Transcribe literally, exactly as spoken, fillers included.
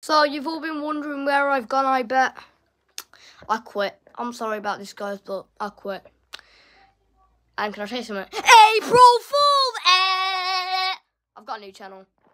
So you've all been wondering where I've gone, I bet. I quit. I'm sorry about this, guys, but I quit. And can I say something? April Fool's! Eh! I've got a new channel.